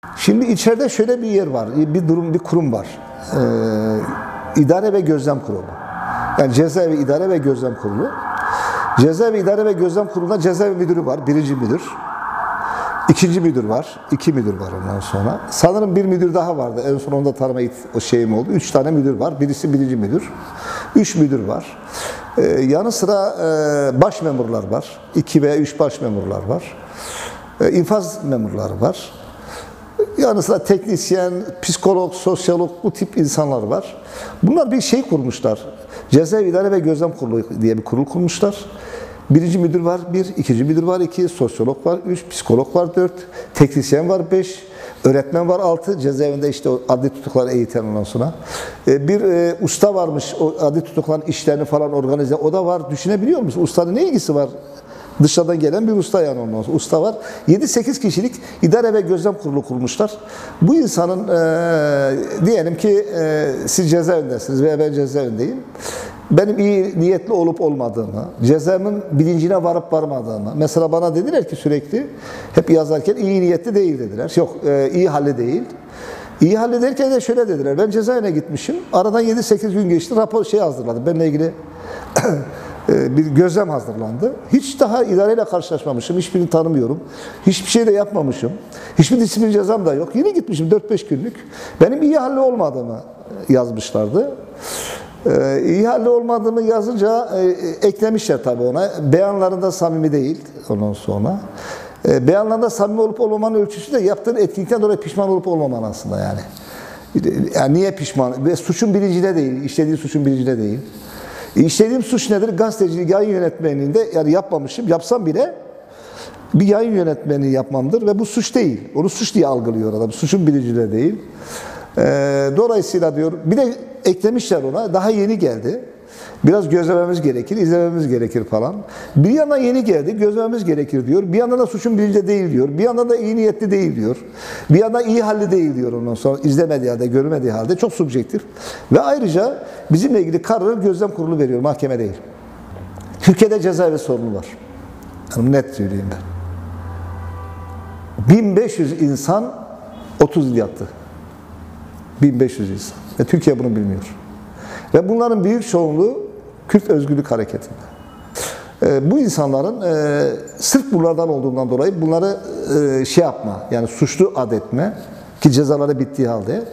Şimdi içeride şöyle bir yer var, bir kurum var. İdare ve Gözlem Kurulu. Yani Cezaevi İdare ve Gözlem Kurulu. Cezaevi İdare ve Gözlem Kurulu'nda cezaevi müdürü var, birinci müdür. İkinci müdür var, iki müdür var ondan sonra. Sanırım bir müdür daha vardı. En son onda tanıma o şeyim oldu. 3 tane müdür var. Birisi birinci müdür. 3 müdür var. Yanı sıra baş memurlar var. 2 veya 3 baş memurlar var. İnfaz memurları var. Yanı sıra teknisyen, psikolog, sosyolog, bu tip insanlar var. Bunlar bir şey kurmuşlar. Cezaevi İdare ve Gözlem Kurulu diye bir kurul kurmuşlar. Birinci müdür var 1, ikinci müdür var 2, sosyolog var 3, psikolog var 4, teknisyen var 5, öğretmen var 6, cezaevinde işte o adli tutukları eğiten ondan sonra. Bir usta varmış, o adli tutukların işlerini falan organize, o da var. Düşünebiliyor musun? Ustanın ne ilgisi var? Dışarıdan gelen bir usta yani ondan sonra. Usta var. 7-8 kişilik idare ve gözlem kurulu kurmuşlar. Bu insanın diyelim ki siz cezaevindesiniz veya ben cezaevindeyim. Benim iyi niyetli olup olmadığımı, cezamın bilincine varıp varmadığımı. Mesela bana dediler ki sürekli, hep yazarken iyi niyetli değil dediler. Yok, iyi halli değil. İyi hallederken de şöyle dediler. Ben cezaevine gitmişim. Aradan 7-8 gün geçti. Rapor hazırladım. Benimle ilgili bir gözlem hazırlandı. Hiç daha idareyle karşılaşmamışım. Hiçbirini tanımıyorum. Hiçbir şey de yapmamışım. Hiçbir disiplin cezam da yok. Yeni gitmişim 4-5 günlük. Benim iyi halli olmadığımı yazmışlardı. İyi halli olmadığımı yazınca eklemişler tabii ona. Beyanlarında samimi değil ondan sonra. Beyanlarında samimi olup olmamanın ölçüsü de yaptığın etkinlikten dolayı pişman olup olmaman aslında yani. Yani niye pişman? Ve suçun bilincinde değil, işlediği suçun bilincinde değil. İşlediğim suç nedir? Gazetecilik, yayın yönetmenliğinde yani yapmamışım. Yapsam bile bir yayın yönetmeni yapmamdır ve bu suç değil. Onu suç diye algılıyor adam. Suçun bilincinde değil. Dolayısıyla diyor, bir de eklemişler ona, daha yeni geldi. Biraz gözlememiz gerekir, izlememiz gerekir falan. Bir yandan yeni geldi, gözlememiz gerekir diyor. Bir yandan da suçun bilincinde değil diyor. Bir yandan da iyi niyetli değil diyor. Bir yandan iyi halli değil diyor ondan sonra. İzlemediği halde, görmediği halde çok subjektif. Ve ayrıca bizimle ilgili kararı gözlem kurulu veriyor, mahkeme değil. Türkiye'de cezaevi sorunu var. Yani net söyleyeyim ben. 1500 insan 30 yıl yattı. 1500 insan. Ve Türkiye bunu bilmiyor. Ve bunların büyük çoğunluğu Kürt Özgürlük Hareketi'nde. Bu insanların sırf bunlardan olduğundan dolayı bunları şey yapma, yani suçlu adetme ki cezaları bittiği halde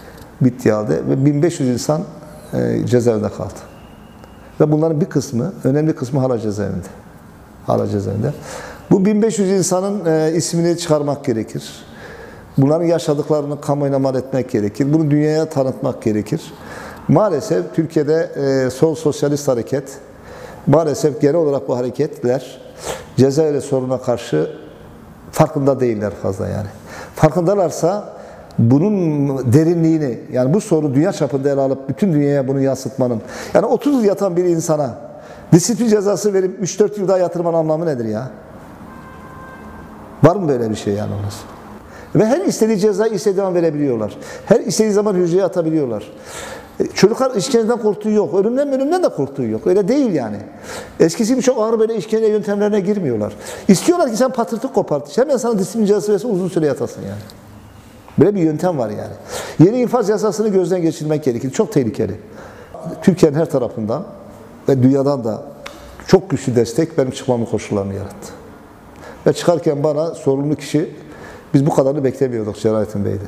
ve 1500 insan cezaevinde kaldı. Ve bunların bir kısmı, önemli kısmı hala cezaevinde. Hala cezaevinde. Bu 1500 insanın ismini çıkarmak gerekir. Bunların yaşadıklarını kamuoyuna mal etmek gerekir. Bunu dünyaya tanıtmak gerekir. Maalesef Türkiye'de sol sosyalist hareket, maalesef genel olarak bu hareketler cezaevi sorununa karşı farkında değiller fazla yani. Farkındalarsa bunun derinliğini, yani bu sorunu dünya çapında ele alıp bütün dünyaya bunu yansıtmanın, yani 30 yıl yatan bir insana disiplin cezası verip 3-4 yıl daha yatırmanın anlamı nedir ya? Var mı böyle bir şey yani ondan sonra? Ve her istediği cezayı istediği zaman verebiliyorlar. Her istediği zaman hücreye atabiliyorlar. Çocuklar işkenceden korktuğu yok. Ölümden de korktuğu yok. Öyle değil yani. Eskisi gibi çok ağır böyle işkence yöntemlerine girmiyorlar. İstiyorlar ki sen patırtık kopart. Hemen sana disiplin cezası versin, uzun süre yatasın yani. Böyle bir yöntem var yani. Yeni infaz yasasını gözden geçirmek gerekir. Çok tehlikeli. Türkiye'nin her tarafından ve dünyadan da çok güçlü destek benim çıkmamın koşullarını yarattı. Ve çıkarken bana sorumlu kişi, biz bu kadarını beklemiyorduk Celalettin Bey dedi.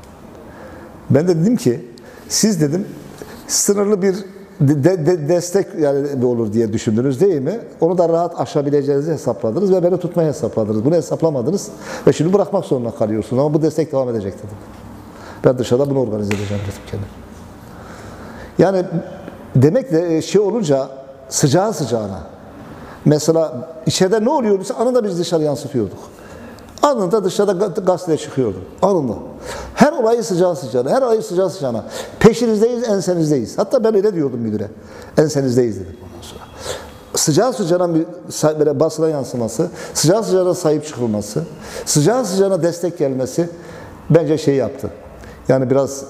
Ben de dedim ki, siz dedim sınırlı bir destek yani olur diye düşündünüz değil mi? Onu da rahat aşabileceğinizi hesapladınız ve beni tutmayı hesapladınız. Bunu hesaplamadınız ve şimdi bırakmak zorunda kalıyorsunuz ama bu destek devam edecek dedim. Ben dışarıda bunu organize edeceğim dedim kendim. Yani demek de şey olunca sıcağı sıcağına. Mesela içeride ne oluyorsa anında biz dışarı yansıtıyorduk. Anında dışarıda gazeteye çıkıyordu. Anında. Her olayı sıcağı sıcağına, her olayı sıcağı sıcağına. Peşinizdeyiz, ensenizdeyiz. Hatta ben öyle diyordum müdüre. Ensenizdeyiz dedim ondan sonra. Sıcağı sıcağına böyle basına yansıması, sıcağı sıcağına sahip çıkılması, sıcağı sıcağına destek gelmesi bence şey yaptı. Yani biraz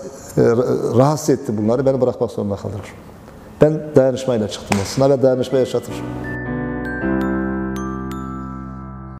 rahatsız etti bunları. Beni bırakmak zorunda kalır. Ben dayanışmayla çıktım aslında ve dayanışma yaşatır.